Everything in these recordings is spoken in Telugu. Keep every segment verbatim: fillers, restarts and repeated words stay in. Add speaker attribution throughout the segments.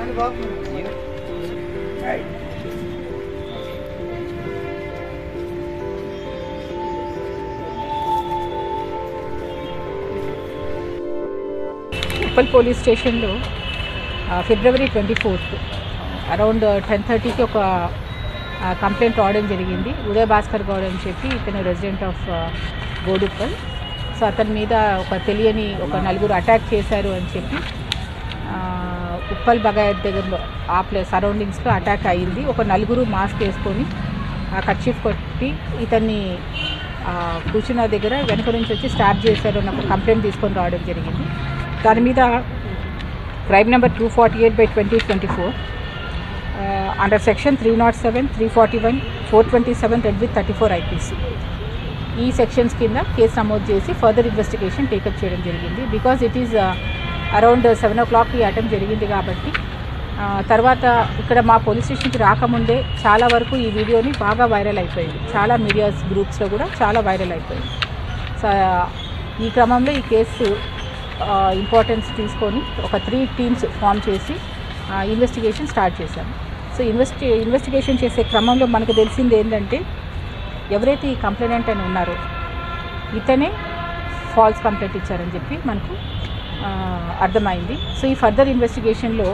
Speaker 1: ఉప్పల్ పోలీస్ స్టేషన్లో February twenty fourth around ten థర్టీకి ఒక కంప్లైంట్ రావడం జరిగింది. ఉదయ్ భాస్కర్ గౌడ్ అని చెప్పి ఇతను రెసిడెంట్ ఆఫ్ బోడుప్పల్. సో అతని మీద ఒక తెలియని ఒక నలుగురు అటాక్ చేశారు అని చెప్పి ఉప్పల్ బగాయత్ దగ్గరలో ఆ ప్లేస్ సరౌండింగ్స్లో అటాక్ అయ్యింది. ఒక నలుగురు మాస్క్ వేసుకొని కర్చీఫ్ కొట్టి ఇతన్ని కూర్చున్న దగ్గర వెనక నుంచి వచ్చి స్టార్ట్ చేశారు అని ఒక కంప్లైంట్ తీసుకొని రావడం జరిగింది. దాని మీద crime number two forty eight by twenty twenty four under section three not seven three forty one four twenty seven read with thirty four IPC ఈ సెక్షన్స్ కింద కేసు నమోదు చేసి ఫర్దర్ ఇన్వెస్టిగేషన్ టేకప్ చేయడం జరిగింది. Because it is around seven o'clock ఈ అటెంప్ట్ జరిగింది కాబట్టి తర్వాత ఇక్కడ మా పోలీస్ స్టేషన్కి రాకముందే చాలా వరకు ఈ వీడియోని బాగా వైరల్ అయిపోయింది. చాలా మీడియాస్ గ్రూప్స్లో కూడా చాలా వైరల్ అయిపోయింది. సో ఈ క్రమంలో ఈ కేసు ఇంపార్టెన్స్ తీసుకొని ఒక త్రీ టీమ్స్ ఫామ్ చేసి ఇన్వెస్టిగేషన్ స్టార్ట్ చేశాము. సో ఇన్వెస్టి ఇన్వెస్టిగేషన్ చేసే క్రమంలో మనకు తెలిసింది ఏంటంటే ఎవరైతే ఈ కంప్లైంట్ అని ఉన్నారో ఇతనే ఫాల్స్ కంప్లైంట్ ఇచ్చారని చెప్పి మనకు అర్థమైంది. సో ఈ ఫర్దర్ ఇన్వెస్టిగేషన్లో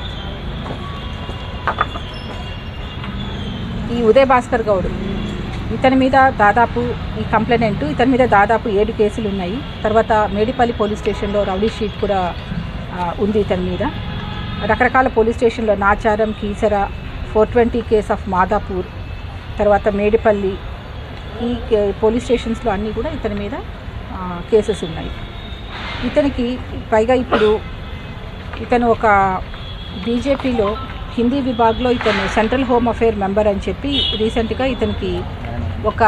Speaker 1: ఈ ఉదయ్ భాస్కర్ గౌడ్ ఇతని మీద దాదాపు ఈ కంప్లైంట్ ఇతని మీద దాదాపు ఏడు కేసులు ఉన్నాయి. తర్వాత మేడిపల్లి పోలీస్ స్టేషన్లో రౌడీ షీట్ కూడా ఉంది ఇతని మీద. రకరకాల పోలీస్ స్టేషన్లో Nacharam, Keesara, four twenty case of Madhapur, తర్వాత మేడిపల్లి ఈ పోలీస్ స్టేషన్స్లో అన్నీ కూడా ఇతని మీద కేసెస్ ఉన్నాయి. ఇతనికి పైగా ఇప్పుడు ఇతను ఒక బీజేపీలో హిందీ విభాగ్లో ఇతను సెంట్రల్ హోమ్ అఫేర్ మెంబర్ అని చెప్పి రీసెంట్గా ఇతనికి ఒక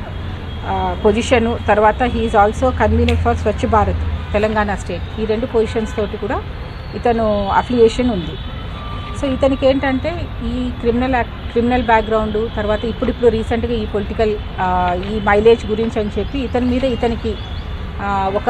Speaker 1: పొజిషను, తర్వాత he is also convener for Swachh Bharat Telangana state, ఈ రెండు పొజిషన్స్ తోటి కూడా ఇతను అఫిలియేషన్ ఉంది. సో ఇతనికి ఏంటంటే ఈ క్రిమినల్ క్రిమినల్ బ్యాక్గ్రౌండ్, తర్వాత ఇప్పుడిప్పుడు రీసెంట్గా ఈ పొలిటికల్ ఈ మైలేజ్ గురించి అని చెప్పి ఇతని మీద ఇతనికి ఒక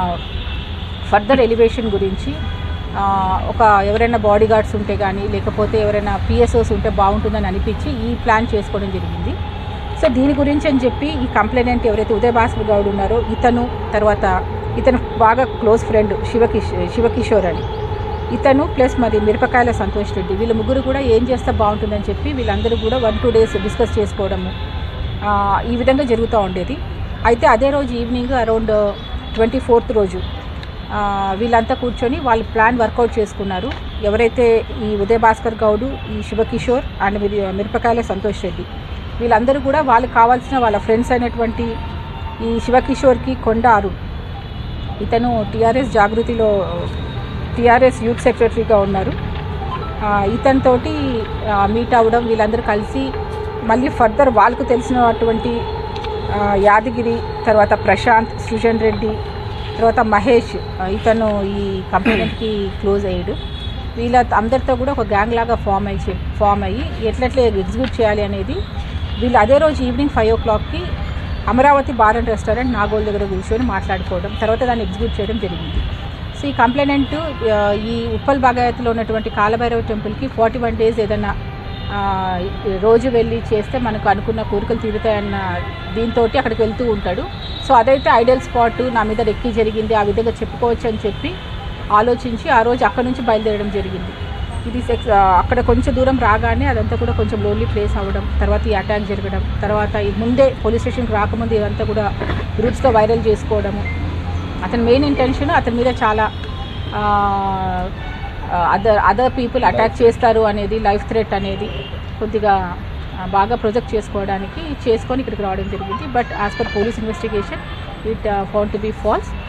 Speaker 1: ఫర్దర్ ఎలివేషన్ గురించి ఒక ఎవరైనా బాడీ గార్డ్స్ ఉంటే కానీ లేకపోతే ఎవరైనా పిఎస్ఓస్ ఉంటే బాగుంటుందని అనిపించి ఈ ప్లాన్ చేసుకోవడం జరిగింది. సో దీని గురించి అని చెప్పి ఈ కంప్లైనెంట్ ఎవరైతే ఉదయ్ భాస్కర్ గౌడ్ ఉన్నారో ఇతను, తర్వాత ఇతను బాగా క్లోజ్ ఫ్రెండ్ శివకిష్ శివకిషోర్ అని ఇతను ప్లస్ మరి మిరపకాయల సంతోష్ రెడ్డి, వీళ్ళ ముగ్గురు కూడా ఏం చేస్తే బాగుంటుందని చెప్పి వీళ్ళందరూ కూడా వన్ టూ డేస్ డిస్కస్ చేసుకోవడము ఈ విధంగా జరుగుతూ ఉండేది. అయితే అదే రోజు ఈవినింగ్ అరౌండ్ ట్వంటీ ఫోర్త్ రోజు వీళ్ళంతా కూర్చొని వాళ్ళు ప్లాన్ వర్కౌట్ చేసుకున్నారు. ఎవరైతే ఈ ఉదయ్ భాస్కర్ గౌడ్, ఈ శివకిషోర్ అండ్ మిరపకాయల సంతోష్ రెడ్డి వీళ్ళందరూ కూడా వాళ్ళకి కావాల్సిన వాళ్ళ ఫ్రెండ్స్ అయినటువంటి ఈ శివకిషోర్కి కొండ అరుణ్, ఇతను టీఆర్ఎస్ జాగృతిలో టీఆర్ఎస్ యూత్ సెక్రటరీగా ఉన్నారు. ఇతనితోటి మీట్ అవ్వడం, వీళ్ళందరూ కలిసి మళ్ళీ ఫర్దర్ వాళ్ళకు తెలిసినటువంటి యాదగిరి, తర్వాత ప్రశాంత్, సృజన్ రెడ్డి, తర్వాత మహేష్, ఇతను ఈ కంప్లైంట్కి క్లోజ్ అయ్యాడు. వీళ్ళ అందరితో కూడా ఒక గ్యాంగ్ లాగా ఫామ్ అయ్యి ఫామ్ అయ్యి ఎట్లెట్లా ఎగ్జిక్యూట్ చేయాలి అనేది వీళ్ళు అదే రోజు ఈవినింగ్ ఫైవ్ ఓ క్లాక్కి Amaravati bar and restaurant Nagole దగ్గర కూర్చొని మాట్లాడుకోవడం, తర్వాత దాన్ని ఎగ్జిక్యూట్ చేయడం జరిగింది. సో ఈ కంప్లైనెంట్ ఈ ఉప్పల్ బాగాయత్లో ఉన్నటువంటి కాలభైరవ టెంపుల్కి ఫార్టీ వన్ డేస్ ఏదైనా రోజు వెళ్ళి చేస్తే మనకు అనుకున్న కోరికలు తీరుతాయన్న దీంతో అక్కడికి వెళ్తూ ఉంటాడు. సో అదైతే ఐడియల్ స్పాట్, నా మీద రెక్కి జరిగింది ఆ విధంగా చెప్పుకోవచ్చు అని చెప్పి ఆలోచించి ఆ రోజు అక్కడ నుంచి బయలుదేరడం జరిగింది. ఇది సెక్స్ అక్కడ కొంచెం దూరం రాగానే అదంతా కూడా కొంచెం లోన్లీ ప్లేస్ అవ్వడం, తర్వాత ఈ అటాక్ జరగడం, తర్వాత ఈ ముందే పోలీస్ స్టేషన్కి రాకముందు ఇదంతా కూడా గ్రూప్స్గా వైరల్ చేసుకోవడము. అతని మెయిన్ ఇంటెన్షన్ అతని మీద చాలా అదర్ అదర్ పీపుల్ అటాక్ చేస్తారు అనేది, లైఫ్ థ్రెట్ అనేది కొద్దిగా బాగా ప్రొజెక్ట్ చేసుకోవడానికి చేసుకొని ఇక్కడికి రావడం జరిగింది. But as per police investigation it found to be falls.